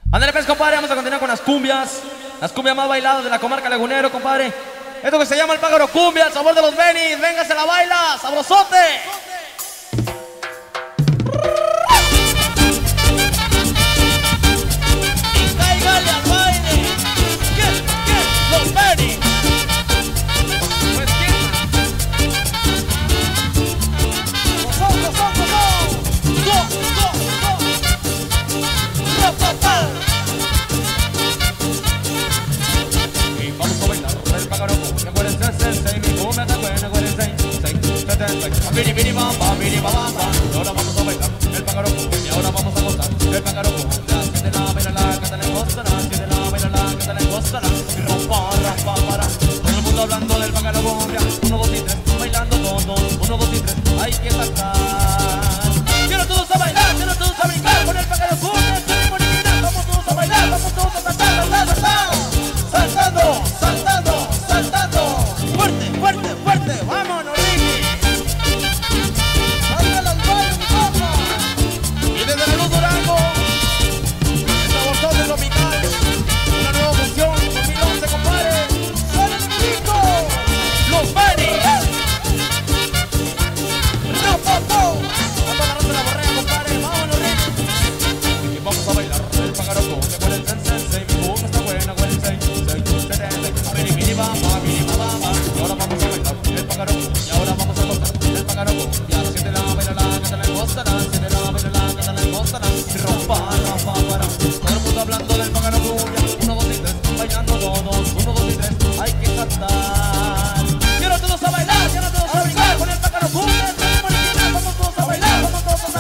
Ándale pues, compadre, vamos a continuar con las cumbias más bailadas de la comarca Lagunero, compadre. Esto que se llama el pájaro cumbia, el sabor de los Benis. Venga, se la baila, sabrosote. Y cáigale al baile. ¿Quién? Los Benis. Pues quién. Y vamos a bailar el pájaro cumbia, acuérdense, mi cumbia está buena, acuérdense, biri bam, biri bam, ahora vamos a bailar el pájaro cumbia, y ahora vamos a gozar el pájaro cumbia. Siéntela, bailala, cántala en gózala, siéntela, bailala, cántala en gózala, y rampa, para. Todo el mundo hablando del pájaro cumbia, 1, 2 y 3, bailando todos, 1, 2 y 3, hay que saltar. Quiero todos a bailar, quiero todos a brincar con el pájaro cumbia, estoy bonita, vamos todos a bailar, vamos todos a saltar, saltando, fuerte, vámonos, Ricky. Sácala al baile, mi papá. Y desde la Luz Durango, el sabor de tropical, una nueva función, 2011, compadre. ¡Sale el pico! Los Benis. Vamos a agarrarse la borrea, compadre, vámonos, Ricky. Y vamos a bailar el pájaro cumbia, acuérdense, mi cumbia está buena, acuérdense. Biri bam, y ahora vamos a bailar el pájaro cumbia, y ahora vamos a gozar el pájaro cumbia. Siéntela, bailala, cántala en gózala, siéntela, bailala, cántala en gózala, y rompa, para. Todo el mundo hablando del pájaro cumbia, 1, 2 y 3, bailando todos, 1, 2 y 3, hay que cantar. Quiero todos a bailar, quiero todos a brincar con el pájaro cumbia, estoy bonita, vamos todos a bailar, vamos todos a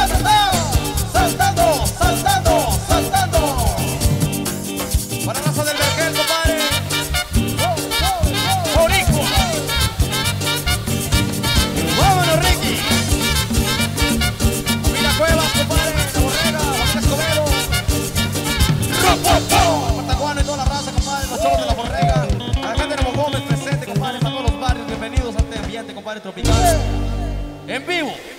saltando. Para raza del Vergel, compadre. Vámonos, Ricky. Familia Cuevas, compadre, La Borrega, Juan Escobedo, Pataguano y toda la raza, compadre, los chavos de La Borrega. A la gente de Nuevo Gómez presente, compadre, para todos los barrios. Bienvenidos a este ambiente, compadre, tropical. En vivo.